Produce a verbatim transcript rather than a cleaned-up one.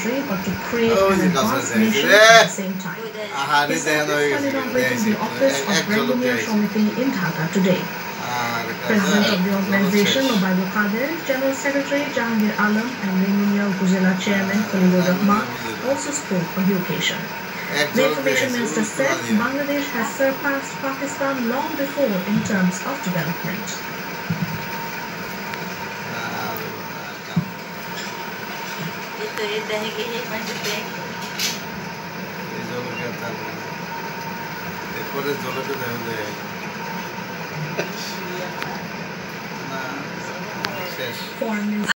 country, but to create an advanced nation at the same time. He said this while inaugurating the office of Ranguniya Samiti in Dhaka today. President of the organization, Obaidul Qadir, General Secretary Jahangir Alam, and Ranguniya Upazila Chairman Khalilur Rahman also spoke on the occasion. The Information Minister said Bangladesh has surpassed Pakistan long before in terms of development. Foreign Minister